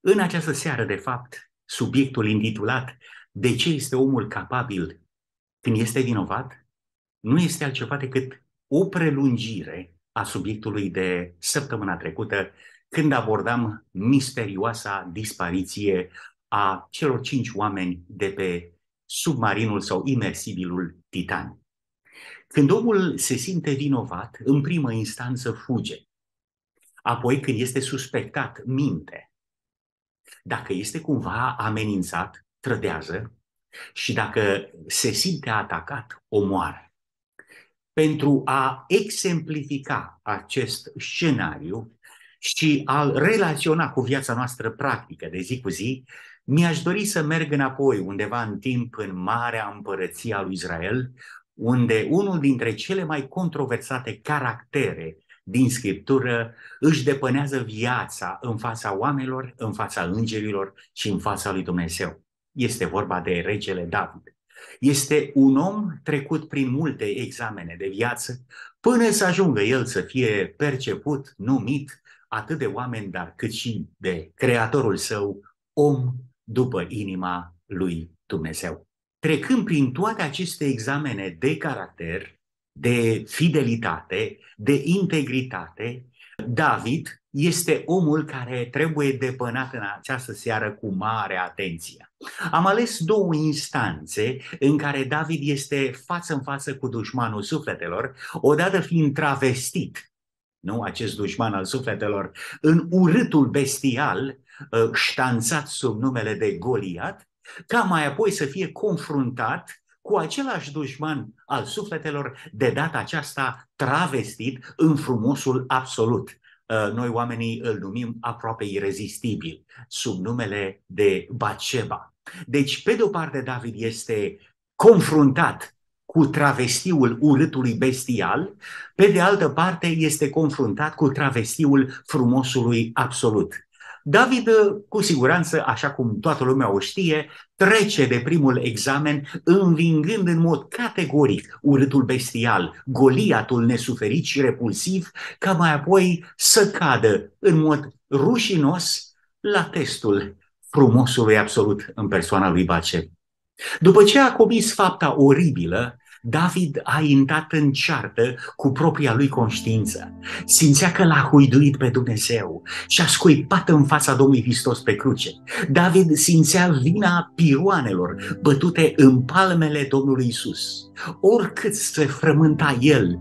În această seară, de fapt, subiectul intitulat "De ce este omul capabil când este vinovat?" nu este altceva decât o prelungire a subiectului de săptămâna trecută, când abordam misterioasa dispariție a celor 5 oameni de pe submarinul sau imersibilul Titan. Când omul se simte vinovat, în primă instanță fuge. Apoi, când este suspectat, minte. Dacă este cumva amenințat, trădează, și dacă se simte atacat, omoară. Pentru a exemplifica acest scenariu și a-l relaționa cu viața noastră practică de zi cu zi, mi-aș dori să merg înapoi undeva în timp în Marea Împărăție a lui Israel, unde unul dintre cele mai controversate caractere din Scriptură își depănează viața în fața oamenilor, în fața îngerilor și în fața lui Dumnezeu. Este vorba de regele David. Este un om trecut prin multe examene de viață până să ajungă el să fie perceput, numit atât de oameni, dar cât și de Creatorul său, om după inima lui Dumnezeu. Trecând prin toate aceste examene de caracter, de fidelitate, de integritate, David este omul care trebuie depănat în această seară cu mare atenție. Am ales două instanțe în care David este față în față cu dușmanul sufletelor, odată fiind travestit, nu, acest dușman al sufletelor, în urâtul bestial ștanțat sub numele de Goliat, ca mai apoi să fie confruntat cu același dușman al sufletelor, de data aceasta travestit în frumosul absolut. Noi oamenii îl numim aproape irezistibil, sub numele de Batșeba. Deci, pe de o parte, David este confruntat cu travestiul urâtului bestial, pe de altă parte este confruntat cu travestiul frumosului absolut. David, cu siguranță, așa cum toată lumea o știe, trece de primul examen învingând în mod categoric urâtul bestial, Goliatul nesuferit și repulsiv, ca mai apoi să cadă în mod rușinos la testul frumosului absolut în persoana lui Batșeba. După ce a comis fapta oribilă, David a intrat în ceartă cu propria lui conștiință. Simțea că l-a huiduit pe Dumnezeu și a scuipat în fața Domnului Hristos pe cruce. David simțea vina piroanelor bătute în palmele Domnului Isus. Oricât se frământa el,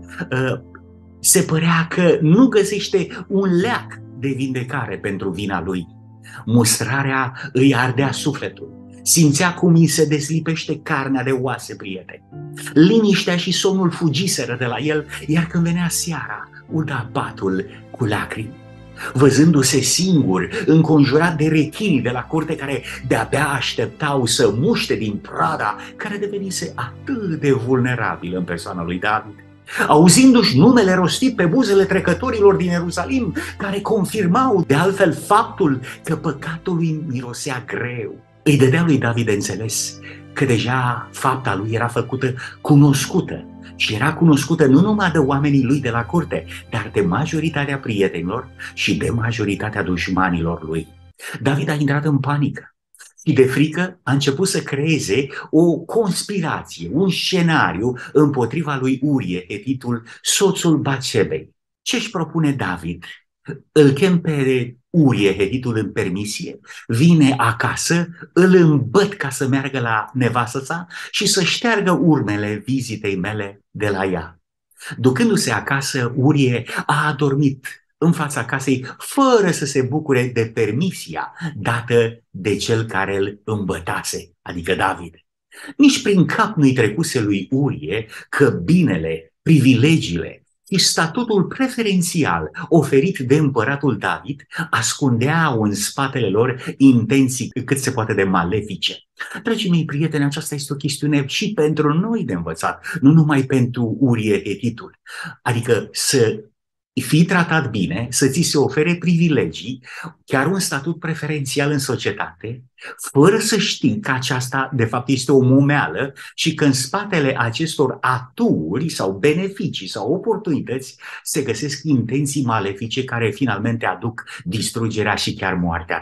se părea că nu găsește un leac de vindecare pentru vina lui. Mustrarea îi ardea sufletul. Simțea cum îi se deslipește carnea de oase, prieteni. Liniștea și somnul fugiseră de la el, iar când venea seara, uda patul cu lacrimi. Văzându-se singur, înconjurat de rechinii de la curte care de-abia așteptau să muște din prada care devenise atât de vulnerabilă în persoana lui David, auzindu-și numele rostit pe buzele trecătorilor din Ierusalim, care confirmau de altfel faptul că păcatul lui mirosea greu, îi dădea lui David de înțeles că deja fapta lui era făcută cunoscută și era cunoscută nu numai de oamenii lui de la curte, dar de majoritatea prietenilor și de majoritatea dușmanilor lui. David a intrat în panică și de frică a început să creeze o conspirație, un scenariu împotriva lui Urie, Hetitul, soțul Batșebei. Ce-și propune David? Îl chem pe Urie, Hetitul, în permisie, vine acasă, îl îmbăt ca să meargă la nevastă sa și să șteargă urmele vizitei mele de la ea. Ducându-se acasă, Urie a adormit în fața casei fără să se bucure de permisia dată de cel care îl îmbătase, adică David. Nici prin cap nu-i trecuse lui Urie că binele, privilegiile și statutul preferențial oferit de împăratul David ascundeau în spatele lor intenții cât se poate de malefice. Dragii mei prieteni, aceasta este o chestiune și pentru noi de învățat, nu numai pentru Urie, Hetitul. Adică să fii tratat bine, să ți se ofere privilegii, chiar un statut preferențial în societate, fără să știi că aceasta de fapt este o momeală și că în spatele acestor aturi sau beneficii sau oportunități se găsesc intenții malefice care finalmente aduc distrugerea și chiar moartea ta.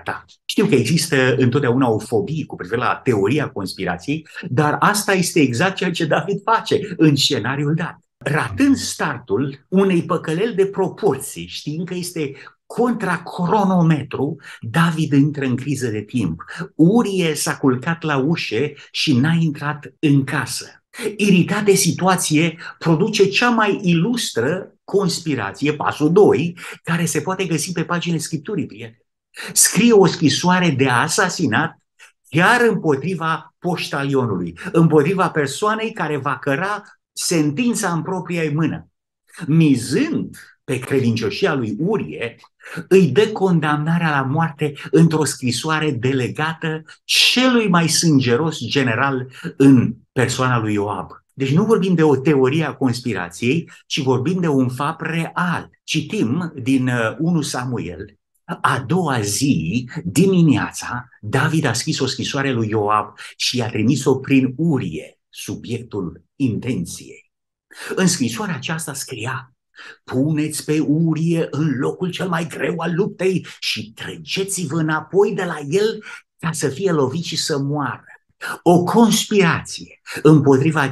Știu că există întotdeauna o fobie cu privire la teoria conspirației, dar asta este exact ceea ce David face în scenariul dat. Ratând startul unei păcăleli de proporții, știind că este contra cronometru, David intră în criză de timp. Urie s-a culcat la ușe și n-a intrat în casă. Iritat de situație, produce cea mai ilustră conspirație, pasul 2, care se poate găsi pe paginile Scripturii, prieteni. Scrie o scrisoare de asasinat chiar împotriva poștalionului, împotriva persoanei care va căra sentința în propria ei mână. Mizând pe credincioșia lui Urie, îi dă condamnarea la moarte într-o scrisoare delegată celui mai sângeros general în persoana lui Ioab. Deci nu vorbim de o teorie a conspirației, ci vorbim de un fapt real. Citim din 1 Samuel. A doua zi, dimineața, David a scris o scrisoare lui Ioab și i-a trimis-o prin Urie, subiectul intenției. În scrisoarea aceasta scria: puneți pe Urie în locul cel mai greu al luptei și trăgeți-vă înapoi de la el ca să fie lovit și să moară. O conspirație împotriva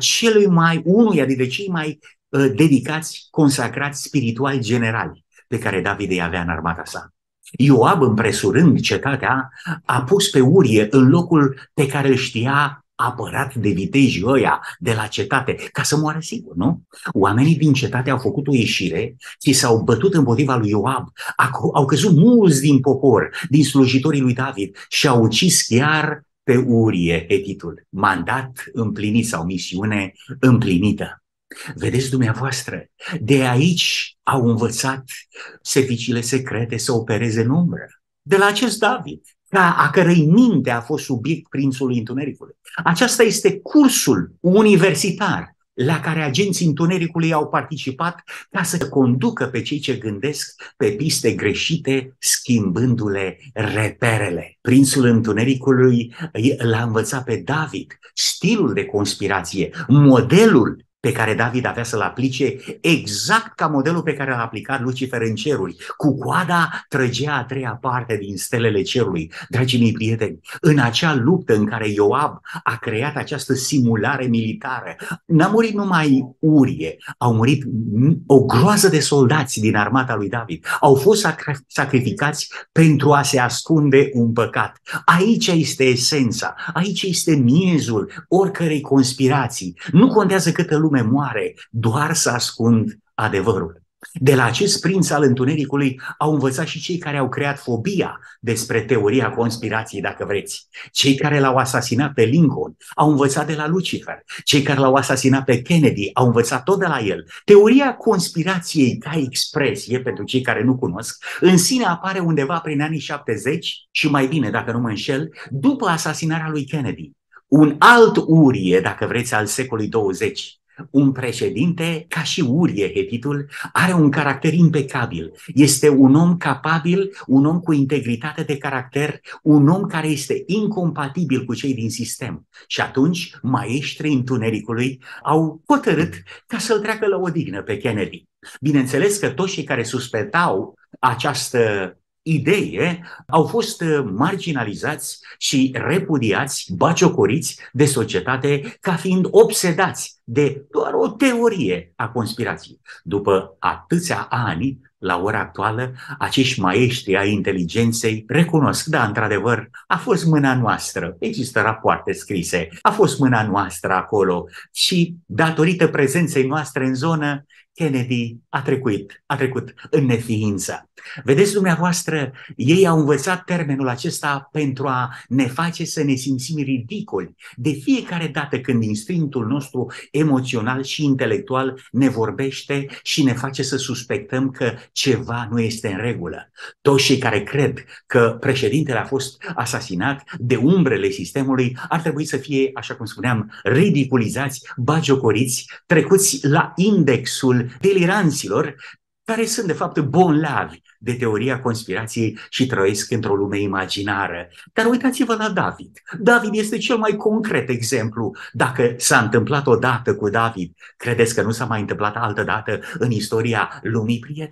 unuia dintre cei mai dedicați, consacrați spirituali generali pe care David îi avea în armata sa. Ioab, împresurând cetatea, a pus pe Urie în locul pe care îl știa apărat de vitejii ăia de la cetate, ca să moară sigur, nu? Oamenii din cetate au făcut o ieșire și s-au bătut împotriva lui Ioab. Au căzut mulți din popor, din slujitorii lui David și au ucis chiar pe Urie, hetitul. Mandat împlinit sau misiune împlinită. Vedeți dumneavoastră, de aici au învățat serviciile secrete să opereze în umbră. De la acest David, a cărei minte a fost subiect prințului întunericului. Aceasta este cursul universitar la care agenții întunericului au participat ca să conducă pe cei ce gândesc pe piste greșite, schimbându-le reperele. Prințul întunericului l-a învățat pe David stilul de conspirație, modelul pe care David avea să-l aplice, exact ca modelul pe care l-a aplicat Lucifer în ceruri. Cu coada trăgea a treia parte din stelele cerului. Dragii mei prieteni, în acea luptă în care Ioab a creat această simulare militară, n-a murit numai Urie, au murit o groază de soldați din armata lui David. Au fost sacrificați pentru a se ascunde un păcat. Aici este esența, aici este miezul oricărei conspirații. Nu contează câtă lume moare, doar să ascund adevărul. De la acest prinț al întunericului au învățat și cei care au creat fobia despre teoria conspirației, dacă vreți. Cei care l-au asasinat pe Lincoln au învățat de la Lucifer. Cei care l-au asasinat pe Kennedy au învățat tot de la el. Teoria conspirației ca expresie, pentru cei care nu cunosc, în sine apare undeva prin anii 70 și mai bine, dacă nu mă înșel, după asasinarea lui Kennedy. Un alt Urie, dacă vreți, al secolului 20. Un președinte, ca și Urie, hetitul, are un caracter impecabil. Este un om capabil, un om cu integritate de caracter, un om care este incompatibil cu cei din sistem. Și atunci, maestrii întunericului au hotărât ca să-l treacă la odihnă pe Kennedy. Bineînțeles că toți cei care suspectau această idee au fost marginalizați și repudiați, baciocoriți de societate ca fiind obsedați de doar o teorie a conspirației. După atâția ani, la ora actuală, acești maestri ai inteligenței recunosc, da, într-adevăr, a fost mâna noastră, există rapoarte scrise, a fost mâna noastră acolo și datorită prezenței noastre în zonă, Kennedy a trecut în neființă. Vedeți dumneavoastră, ei au învățat termenul acesta pentru a ne face să ne simțim ridicoli de fiecare dată când instinctul nostru emoțional și intelectual ne vorbește și ne face să suspectăm că ceva nu este în regulă. Toți cei care cred că președintele a fost asasinat de umbrele sistemului ar trebui să fie, așa cum spuneam, ridiculizați, bagiocoriți, trecuți la indexul deliranților, care sunt de fapt bonlavi de teoria conspirației și trăiesc într-o lume imaginară. Dar uitați-vă la David. David este cel mai concret exemplu. Dacă s-a întâmplat odată cu David, credeți că nu s-a mai întâmplat altă dată în istoria lumii, prieteni?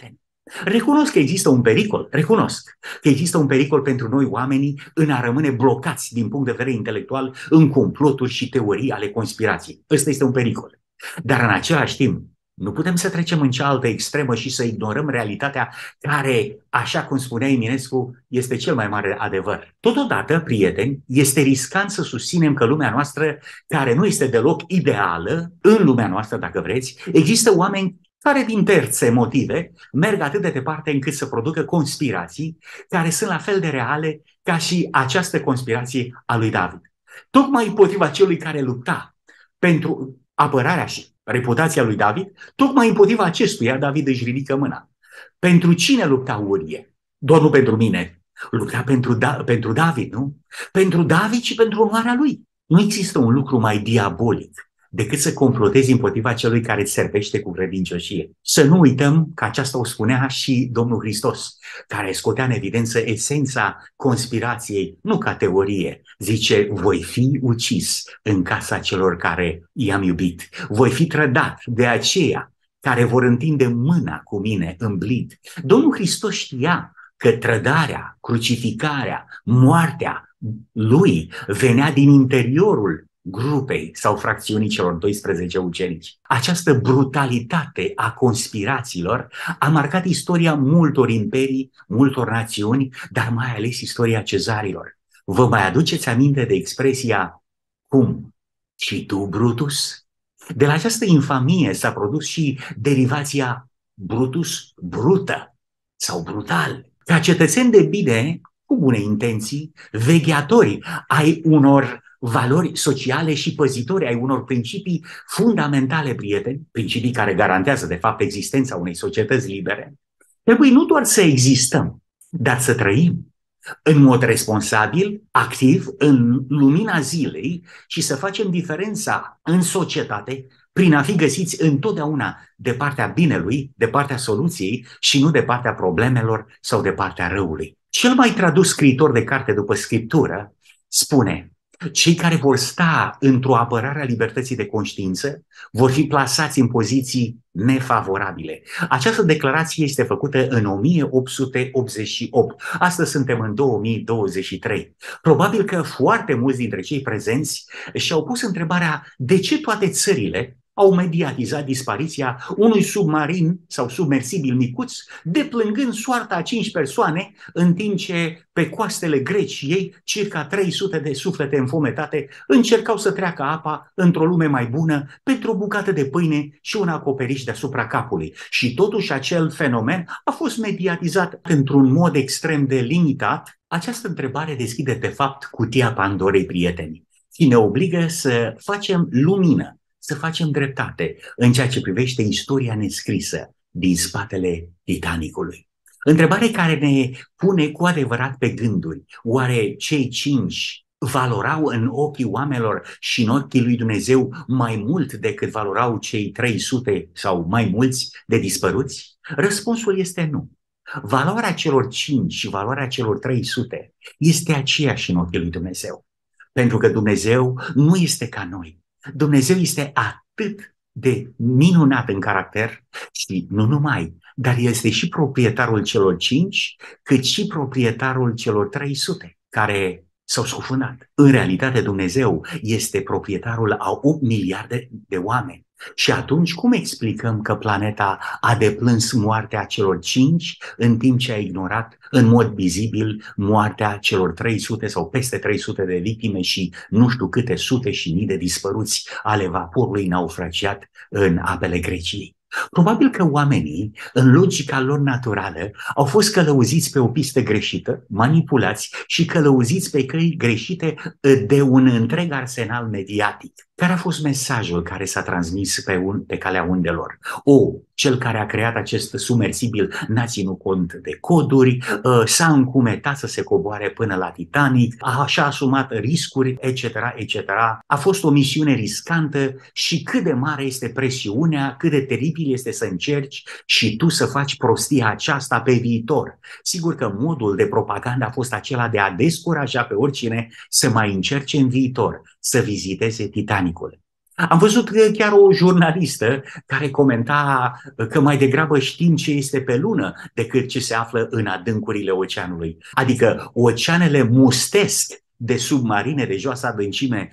Recunosc că există un pericol, recunosc că există un pericol pentru noi oamenii în a rămâne blocați din punct de vedere intelectual în comploturi și teorii ale conspirației. Ăsta este un pericol. Dar în același timp, nu putem să trecem în cealaltă extremă și să ignorăm realitatea care, așa cum spunea Eminescu, este cel mai mare adevăr. Totodată, prieteni, este riscant să susținem că lumea noastră, care nu este deloc ideală, în lumea noastră, dacă vreți, există oameni care din terțe motive merg atât de departe încât să producă conspirații care sunt la fel de reale ca și această conspirație a lui David. Tocmai împotriva celui care lupta pentru apărarea și reputația lui David, tocmai împotriva acestuia David își ridică mâna. Pentru cine lupta Urie? Doar nu pentru mine. Lupta pentru David, nu? Pentru David și pentru onoarea lui. Nu există un lucru mai diabolic decât să complotezi împotriva celui care îți servește cu credincioșie. Să nu uităm că aceasta o spunea și Domnul Hristos, care scotea în evidență esența conspirației, nu ca teorie. Zice, voi fi ucis în casa celor care i-am iubit. Voi fi trădat de aceia care vor întinde mâna cu mine în blid. Domnul Hristos știa că trădarea, crucificarea, moartea lui venea din interiorul grupei sau fracțiunii celor 12 ucenici. Această brutalitate a conspirațiilor a marcat istoria multor imperii, multor națiuni, dar mai ales istoria cezarilor. Vă mai aduceți aminte de expresia cum? Și tu, Brutus? De la această infamie s-a produs și derivația Brutus, brută sau brutal. Ca cetățeni de bine, cu bune intenții, vegheatori ai unor valori sociale și păzitori ai unor principii fundamentale, prieteni, principii care garantează, de fapt, existența unei societăți libere, trebuie nu doar să existăm, dar să trăim în mod responsabil, activ, în lumina zilei și să facem diferența în societate prin a fi găsiți întotdeauna de partea binelui, de partea soluției și nu de partea problemelor sau de partea răului. Cel mai tradus scriitor de carte după Scriptură spune: cei care vor sta într-o apărare a libertății de conștiință vor fi plasați în poziții nefavorabile. Această declarație este făcută în 1888. Astăzi suntem în 2023. Probabil că foarte mulți dintre cei prezenți și-au pus întrebarea de ce toate țările au mediatizat dispariția unui submarin sau submersibil micuț, deplângând soarta a 5 persoane, în timp ce pe coastele Greciei, circa 300 de suflete înfometate încercau să treacă apa într-o lume mai bună pentru o bucată de pâine și un acoperiș deasupra capului. Și totuși acel fenomen a fost mediatizat într-un mod extrem de limitat. Această întrebare deschide de fapt cutia Pandorei, prieteni, și ne obligă să facem lumină, să facem dreptate în ceea ce privește istoria nescrisă din spatele Titanicului. Întrebare care ne pune cu adevărat pe gânduri. Oare cei 5 valorau în ochii oamenilor și în ochii lui Dumnezeu mai mult decât valorau cei 300 sau mai mulți de dispăruți? Răspunsul este nu. Valoarea celor 5 și valoarea celor 300 este aceeași în ochii lui Dumnezeu. Pentru că Dumnezeu nu este ca noi. Dumnezeu este atât de minunat în caracter și nu numai, dar este și proprietarul celor 5, cât și proprietarul celor 300 care s-au scufundat. În realitate, Dumnezeu este proprietarul a 8 miliarde de oameni. Și atunci cum explicăm că planeta a deplâns moartea celor 5 în timp ce a ignorat în mod vizibil moartea celor 300 sau peste 300 de victime și nu știu câte sute și mii de dispăruți ale vaporului naufragiat în apele Greciei? Probabil că oamenii, în logica lor naturală, au fost călăuziți pe o pistă greșită, manipulați și călăuziți pe căi greșite de un întreg arsenal mediatic. Care a fost mesajul care s-a transmis pe calea undelor? Cel care a creat acest submersibil n-a ținut cont de coduri, s-a încumetat să se coboare până la Titanic, și-a asumat riscuri, etc., etc. A fost o misiune riscantă și cât de mare este presiunea, cât de teribil este să încerci și tu să faci prostia aceasta pe viitor. Sigur că modul de propagandă a fost acela de a descuraja pe oricine să mai încerce în viitor să viziteze Titanicul. Am văzut chiar o jurnalistă care comenta că mai degrabă știm ce este pe lună decât ce se află în adâncurile oceanului. Adică oceanele mustesc de submarine de joasă adâncime,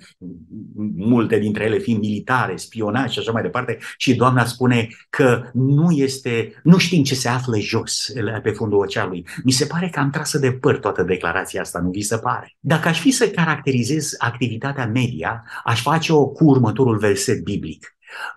multe dintre ele fiind militare, spionaj și așa mai departe, și doamna spune că nu știm ce se află jos pe fundul oceanului. Mi se pare că am trasă de păr toată declarația asta, nu vi se pare? Dacă aș fi să caracterizez activitatea media, aș face-o cu următorul verset biblic.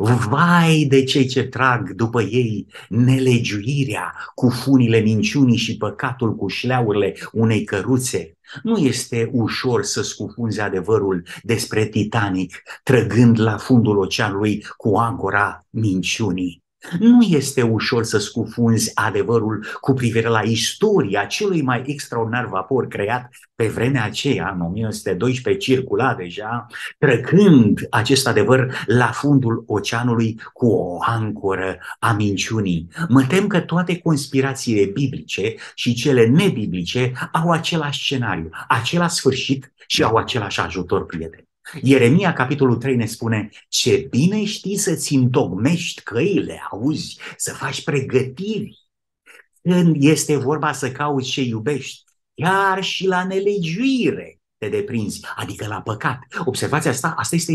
Vai de cei ce trag după ei nelegiuirea cu funile minciunii și păcatul cu șleaurile unei căruțe. Nu este ușor să scufunzi adevărul despre Titanic trăgând la fundul oceanului cu ancora minciunii. Nu este ușor să scufunzi adevărul cu privire la istoria celui mai extraordinar vapor creat pe vremea aceea, în 1912, circula deja, trăgând acest adevăr la fundul oceanului cu o ancoră a minciunii. Mă tem că toate conspirațiile biblice și cele nebiblice au același scenariu, același sfârșit și au același ajutor, prieteni. Ieremia, capitolul 3, ne spune: ce bine știi să-ți întocmești căile, auzi, să faci pregătiri când este vorba să cauți ce iubești, chiar și la nelegiuire te deprinzi, adică la păcat. Observați asta, asta este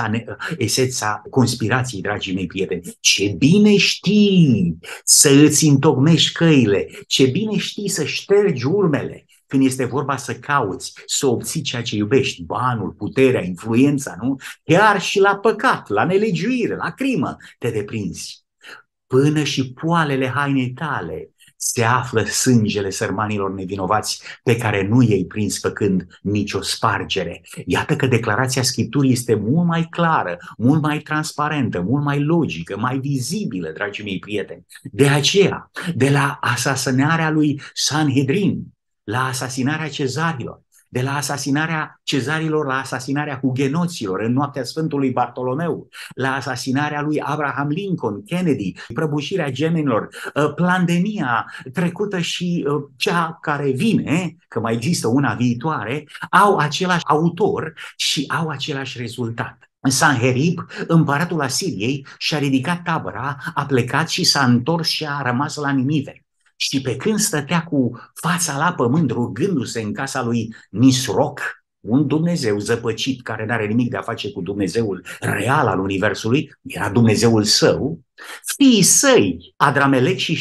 esența conspirației, dragii mei prieteni. Ce bine știi să îți întocmești căile, ce bine știi să ștergi urmele, când este vorba să cauți, să obții ceea ce iubești, banul, puterea, influența, nu? Chiar și la păcat, la nelegiuire, la crimă te deprinzi. Până și poalele hainei tale se află sângele sărmanilor nevinovați pe care nu i-ai prins făcând nicio spargere. Iată că declarația Scripturii este mult mai clară, mult mai transparentă, mult mai logică, mai vizibilă, dragii mei prieteni. De aceea, de la asasinarea lui Sanhedrin, la asasinarea cezarilor, de la asasinarea cezarilor la asasinarea hugenoților în noaptea Sfântului Bartolomeu, la asasinarea lui Abraham Lincoln, Kennedy, prăbușirea gemenilor, pandemia trecută și cea care vine, că mai există una viitoare, au același autor și au același rezultat. Sanherib, împăratul Asiriei, și-a ridicat tabăra, a plecat și s-a întors și a rămas la Ninive. Și pe când stătea cu fața la pământ rugându-se în casa lui Nisroc, un Dumnezeu zăpăcit care nu are nimic de a face cu Dumnezeul real al Universului, era Dumnezeul său, fiii săi, Adramelec și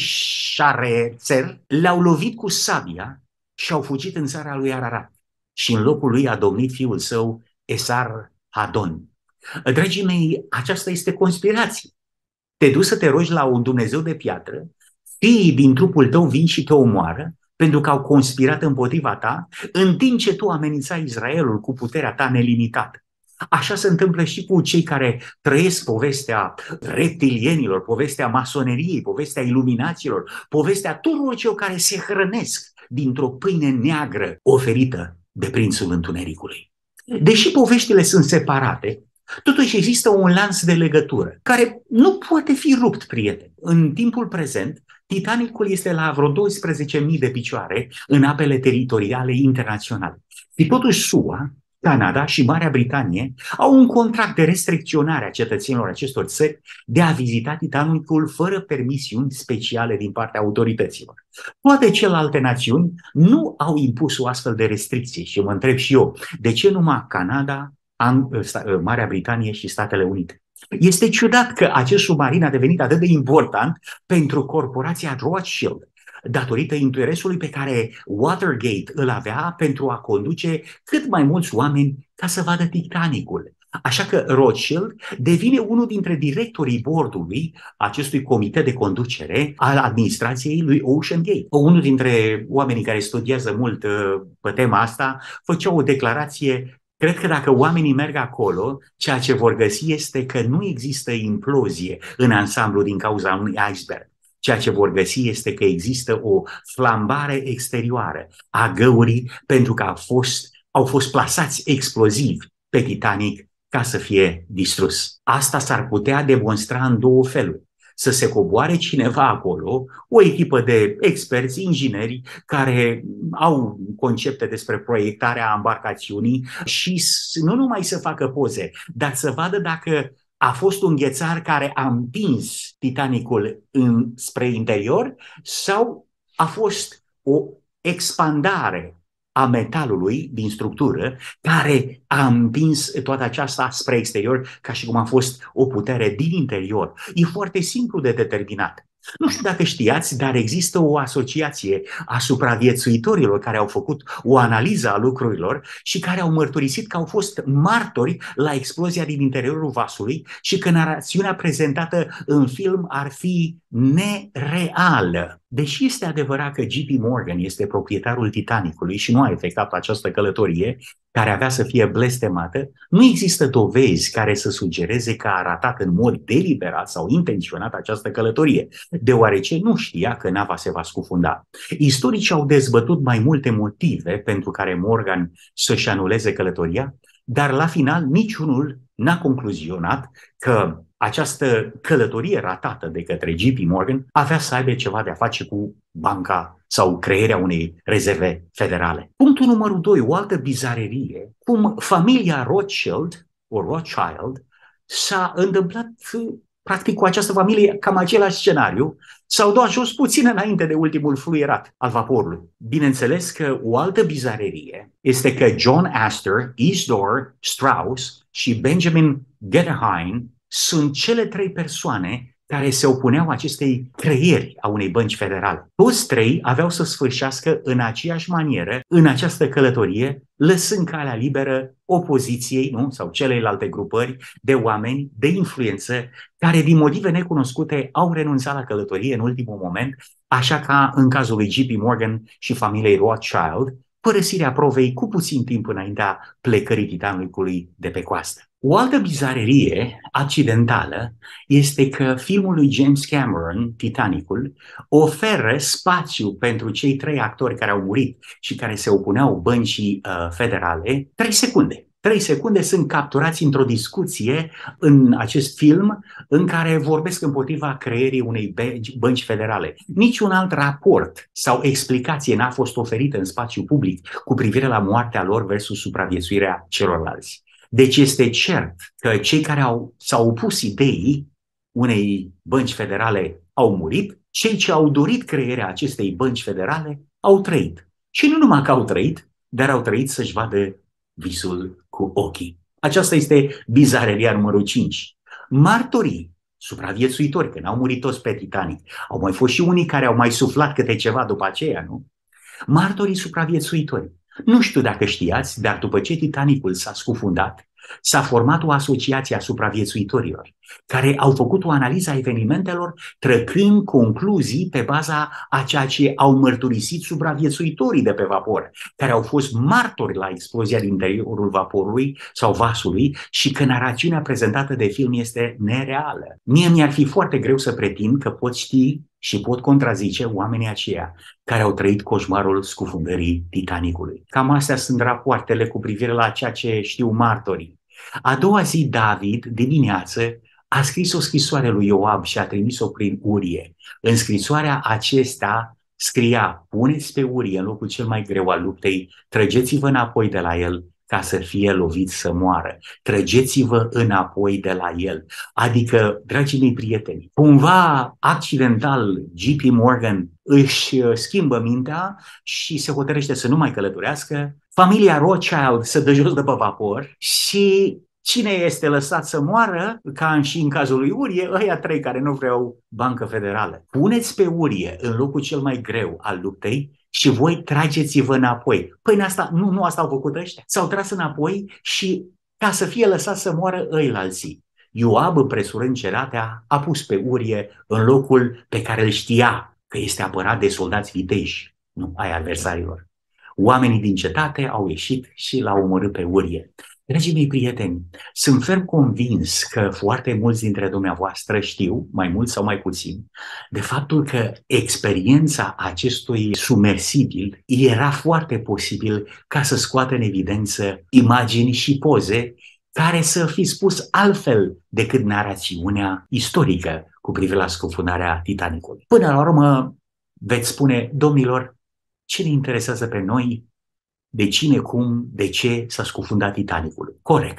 Șarețer, le-au lovit cu sabia și au fugit în țara lui Ararat. Și în locul lui a domnit fiul său, Esar Hadon. Dragii mei, aceasta este conspirație. Te duci să te rogi la un Dumnezeu de piatră, fiii din trupul tău vin și te omoară pentru că au conspirat împotriva ta, în timp ce tu amenințai Israelul cu puterea ta nelimitată. Așa se întâmplă și cu cei care trăiesc povestea reptilienilor, povestea masoneriei, povestea iluminaților, povestea tuturor celor care se hrănesc dintr-o pâine neagră oferită de prințul întunericului. Deși poveștile sunt separate, totuși există un lanț de legătură care nu poate fi rupt, prieteni. În timpul prezent, Titanicul este la vreo 12.000 de picioare în apele teritoriale internaționale. Și totuși SUA, Canada și Marea Britanie au un contract de restricționare a cetățenilor acestor țări de a vizita Titanicul fără permisiuni speciale din partea autorităților. Toate celelalte națiuni nu au impus o astfel de restricție și mă întreb și eu, de ce numai Canada, Marea Britanie și Statele Unite? Este ciudat că acest submarin a devenit atât de important pentru corporația Rothschild, datorită interesului pe care Watergate îl avea pentru a conduce cât mai mulți oameni ca să vadă Titanicul. Așa că Rothschild devine unul dintre directorii bordului acestui comitet de conducere al administrației lui Ocean Gate. Unul dintre oamenii care studiază mult pe tema asta făcea o declarație: cred că dacă oamenii merg acolo, ceea ce vor găsi este că nu există implozie în ansamblu din cauza unui iceberg. Ceea ce vor găsi este că există o flambare exterioară a găurii pentru că au fost plasați explozivi pe Titanic ca să fie distrus. Asta s-ar putea demonstra în două feluri. Să se coboare cineva acolo, o echipă de experți, ingineri, care au concepte despre proiectarea embarcațiunii și nu numai să facă poze, dar să vadă dacă a fost un ghețar care a împins Titanicul spre interior sau a fost o expandare a metalului din structură care a împins toată aceasta spre exterior ca și cum a fost o putere din interior. E foarte simplu de determinat. Nu știu dacă știați, dar există o asociație a supraviețuitorilor care au făcut o analiză a lucrurilor și care au mărturisit că au fost martori la explozia din interiorul vasului și că narațiunea prezentată în film ar fi nereală. Deși este adevărat că J.P. Morgan este proprietarul Titanicului și nu a efectuat această călătorie, care avea să fie blestemată, nu există dovezi care să sugereze că a ratat în mod deliberat sau intenționat această călătorie, deoarece nu știa că nava se va scufunda. Istoricii au dezbătut mai multe motive pentru care Morgan să-și anuleze călătoria, dar la final niciunul n-a concluzionat că această călătorie ratată de către J.P. Morgan avea să aibă ceva de a face cu banca sau crearea unei rezerve federale. Punctul numărul 2, o altă bizarerie, cum familia Rothschild s-a întâmplat practic cu această familie cam același scenariu, s-au dat jos puțin înainte de ultimul fluierat al vaporului. Bineînțeles că o altă bizarerie este că John Astor, Isidore Straus și Benjamin Guggenheim sunt cele 3 persoane care se opuneau acestei creieri a unei bănci federale. Toți 3 aveau să sfârșească în aceeași manieră în această călătorie, lăsând calea liberă opoziției, nu? Sau celelalte grupări de oameni de influență care din motive necunoscute au renunțat la călătorie în ultimul moment, așa ca în cazul lui J.P. Morgan și familiei Rothschild, părăsirea provei cu puțin timp înaintea plecării Titanicului de pe coastă. O altă bizarerie accidentală este că filmul lui James Cameron, Titanicul, oferă spațiu pentru cei 3 actori care au murit și care se opuneau băncii federale 3 secunde. 3 secunde sunt capturați într-o discuție în acest film în care vorbesc împotriva creierii unei bănci federale. Niciun alt raport sau explicație n-a fost oferită în spațiu public cu privire la moartea lor versus supraviețuirea celorlalți. Deci este cert că cei care s-au opus ideii unei bănci federale au murit, cei ce au dorit crearea acestei bănci federale au trăit. Și nu numai că au trăit, dar au trăit să-și vadă visul cu ochii. Aceasta este bizareria numărul 5. Martorii, supraviețuitori, că n-au murit toți pe Titanic, au mai fost și unii care au mai suflat câte ceva după aceea, nu? Martorii supraviețuitori. Nu știu dacă știați, dar după ce Titanicul s-a scufundat, s-a format o asociație a supraviețuitorilor, care au făcut o analiză a evenimentelor, trăgând concluzii pe baza a ceea ce au mărturisit supraviețuitorii de pe vapor, care au fost martori la explozia din interiorul vaporului sau vasului și că narațiunea prezentată de film este nereală. Mie mi-ar fi foarte greu să pretind că pot ști și pot contrazice oamenii aceia care au trăit coșmarul scufundării Titanicului. Cam astea sunt rapoartele cu privire la ceea ce știu martorii. A doua zi, David, dimineață, a scris o scrisoare lui Ioab și a trimis-o prin Urie. În scrisoarea acesta scria: puneți pe Urie în locul cel mai greu al luptei, trăgeți-vă înapoi de la el ca să fie lovit să moară. Trăgeți-vă înapoi de la el. Adică, dragii mei prieteni, cumva accidental J.P. Morgan își schimbă mintea și se hotărăște să nu mai călătorească. Familia Rothschild se dă jos de pe vapor și cine este lăsat să moară, ca și în cazul lui Urie, ăia 3 care nu vreau bancă federală. Puneți pe Urie în locul cel mai greu al luptei și voi trageți-vă înapoi. Păi nu asta au făcut ăștia. S-au tras înapoi și ca să fie lăsat să moară ăilalții. Ioab, împresurând ceratea, a pus pe Urie în locul pe care îl știa că este apărat de soldați viteși, nu ai adversarilor. Oamenii din cetate au ieșit și l-au omorât pe Urie. Dragii mei prieteni, sunt ferm convins că foarte mulți dintre dumneavoastră știu, mai mult sau mai puțin, de faptul că experiența acestui submersibil era foarte posibil ca să scoată în evidență imagini și poze care să fi spus altfel decât narațiunea istorică cu privire la scufundarea Titanicului. Până la urmă veți spune: domnilor, ce ne interesează pe noi de cine, cum, de ce s-a scufundat Titanicul? Corect.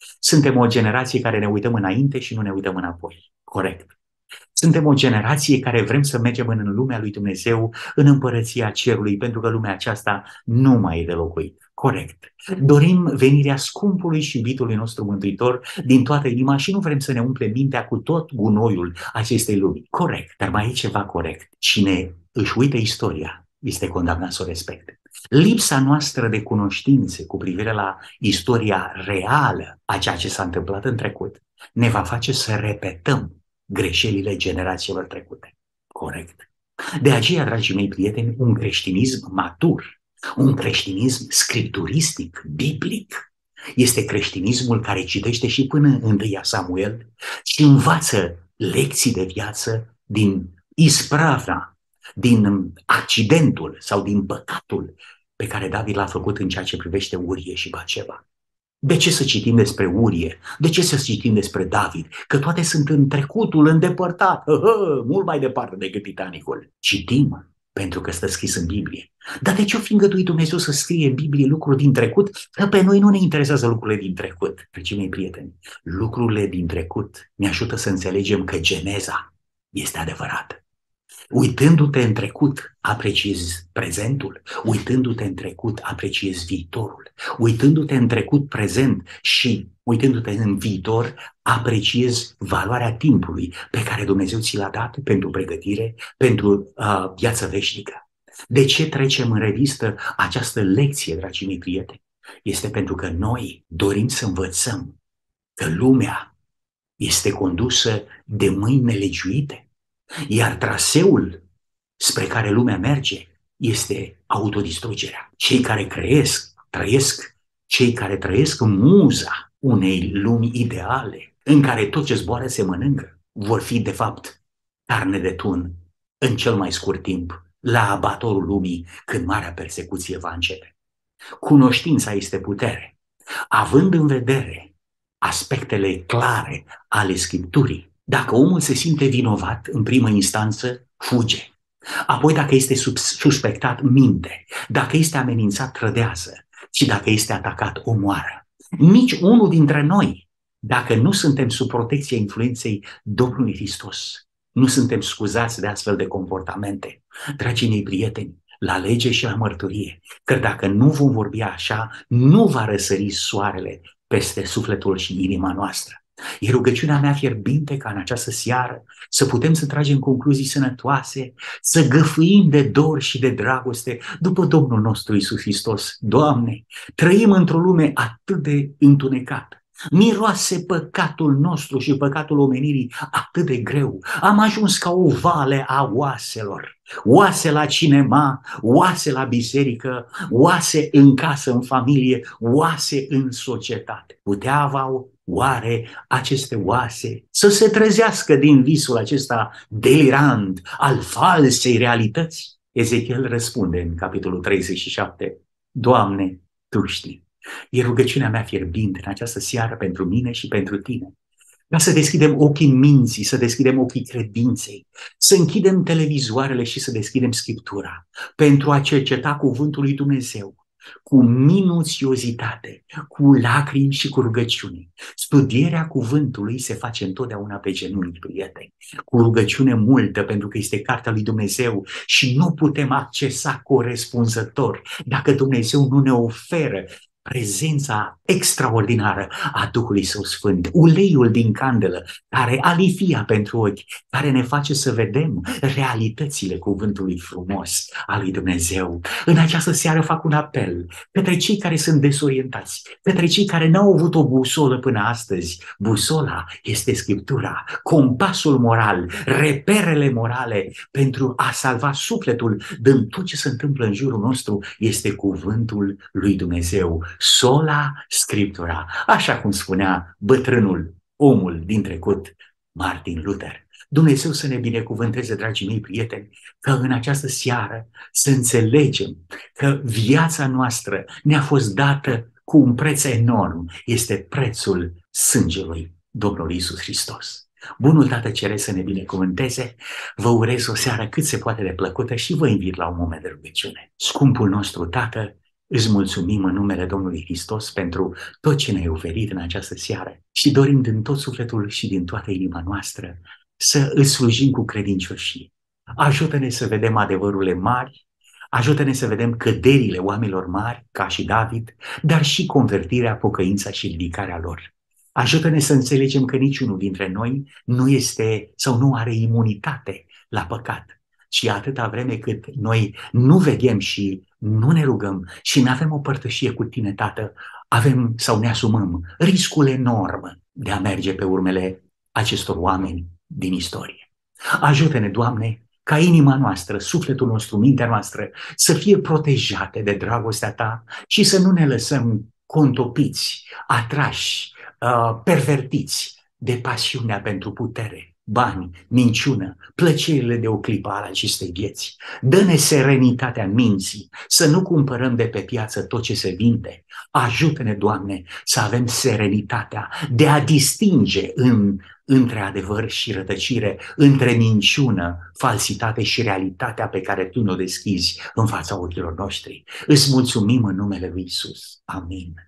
Suntem o generație care ne uităm înainte și nu ne uităm înapoi. Corect. Suntem o generație care vrem să mergem în lumea lui Dumnezeu, în împărăția cerului, pentru că lumea aceasta nu mai e de locuit. Corect. Dorim venirea scumpului și iubitului nostru Mântuitor din toată inima și nu vrem să ne umplem mintea cu tot gunoiul acestei lumi. Corect. Dar mai e ceva corect. Cine își uită istoria este condamnat să o respecte. Lipsa noastră de cunoștințe cu privire la istoria reală a ceea ce s-a întâmplat în trecut ne va face să repetăm greșelile generațiilor trecute. Corect. De aceea, dragii mei prieteni, un creștinism matur, un creștinism scripturistic, biblic, este creștinismul care citește și până în 1 Samuel și învață lecții de viață din ispravna, din accidentul sau din păcatul pe care David l-a făcut în ceea ce privește Urie și Baceva. De ce să citim despre Urie? De ce să citim despre David? Că toate sunt în trecutul îndepărtat, mult mai departe decât Titanicul. Citim pentru că stă scris în Biblie. Dar de ce o fi îngăduit Dumnezeu să scrie în Biblie lucruri din trecut? Că pe noi nu ne interesează lucrurile din trecut. Dragii mei prieteni, lucrurile din trecut ne ajută să înțelegem că geneza este adevărată. Uitându-te în trecut, apreciezi prezentul. Uitându-te în trecut, apreciezi viitorul. Uitându-te în trecut, prezent și uitându-te în viitor, apreciezi valoarea timpului pe care Dumnezeu ți l-a dat pentru pregătire, pentru viață veșnică. De ce trecem în revistă această lecție, dragii mei prieteni? Este pentru că noi dorim să învățăm că lumea este condusă de mâini nelegiuite. Iar traseul spre care lumea merge este autodistrugerea. Cei care cei care trăiesc în muza unei lumi ideale, în care tot ce zboară se mănâncă, vor fi de fapt carne de tun în cel mai scurt timp, la abatorul lumii, când marea persecuție va începe. Cunoștința este putere. Având în vedere aspectele clare ale Scripturii, dacă omul se simte vinovat, în primă instanță, fuge. Apoi, dacă este suspectat, minte. Dacă este amenințat, trădează. Și dacă este atacat, omoară. Nici unul dintre noi, dacă nu suntem sub protecția influenței Domnului Hristos, nu suntem scuzați de astfel de comportamente. Dragii mei prieteni, la lege și la mărturie, că dacă nu vom vorbi așa, nu va răsări soarele peste sufletul și inima noastră. E rugăciunea mea fierbinte ca în această seară să putem să tragem concluzii sănătoase, să găfâim de dor și de dragoste după Domnul nostru Iisus Hristos. Doamne, trăim într-o lume atât de întunecată. Miroase păcatul nostru și păcatul omenirii atât de greu. Am ajuns ca o vale a oaselor. Oase la cinema, oase la biserică, oase în casă, în familie, oase în societate. Puteau oare aceste oase să se trezească din visul acesta delirant al falsei realități? Ezechiel răspunde în capitolul 37, Doamne, Tu știi. E rugăciunea mea fierbinte în această seară pentru mine și pentru tine. Ca să deschidem ochii minții, să deschidem ochii credinței, să închidem televizoarele și să deschidem Scriptura pentru a cerceta cuvântul lui Dumnezeu cu minuțiozitate, cu lacrimi și cu rugăciune. Studierea cuvântului se face întotdeauna pe genunchi, prieteni, cu rugăciune multă, pentru că este cartea lui Dumnezeu și nu putem accesa corespunzător dacă Dumnezeu nu ne oferă prezența extraordinară a Duhului Său Sfânt, uleiul din candelă, care alifia pentru ochi, care ne face să vedem realitățile cuvântului frumos al lui Dumnezeu. În această seară fac un apel către cei care sunt desorientați, către cei care n-au avut o busolă până astăzi. Busola este Scriptura, compasul moral, reperele morale pentru a salva sufletul din tot ce se întâmplă în jurul nostru este cuvântul lui Dumnezeu. Sola Scriptura, așa cum spunea bătrânul, omul din trecut, Martin Luther. Dumnezeu să ne binecuvânteze, dragii mei prieteni, că în această seară să înțelegem că viața noastră ne-a fost dată cu un preț enorm. Este prețul sângelui Domnului Iisus Hristos. Bunul Tată Ceresc să ne binecuvânteze, vă urez o seară cât se poate de plăcută și vă invit la un moment de rugăciune. Scumpul nostru Tată, Îți mulțumim în numele Domnului Hristos pentru tot ce ne-ai oferit în această seară și dorim din tot sufletul și din toată inima noastră să îți slujim cu credincioșie. Ajută-ne să vedem adevărurile mari, ajută-ne să vedem căderile oamenilor mari, ca și David, dar și convertirea, pocăința și ridicarea lor. Ajută-ne să înțelegem că niciunul dintre noi nu este sau nu are imunitate la păcat, ci atâta vreme cât noi nu veghem și nu ne rugăm și nu avem o părtășie cu tine, Tată, avem sau ne asumăm riscul enorm de a merge pe urmele acestor oameni din istorie. Ajută-ne, Doamne, ca inima noastră, sufletul nostru, mintea noastră să fie protejate de dragostea Ta și să nu ne lăsăm contopiți, atrași, pervertiți de pasiunea pentru putere, bani, minciună, plăcerile de o clipă al acestei vieți. Dă-ne serenitatea minții, să nu cumpărăm de pe piață tot ce se vinde. Ajută-ne, Doamne, să avem serenitatea de a distinge între adevăr și rătăcire, între minciună, falsitate și realitatea pe care Tu ne-o deschizi în fața ochilor noștri. Îți mulțumim în numele Lui Iisus. Amin.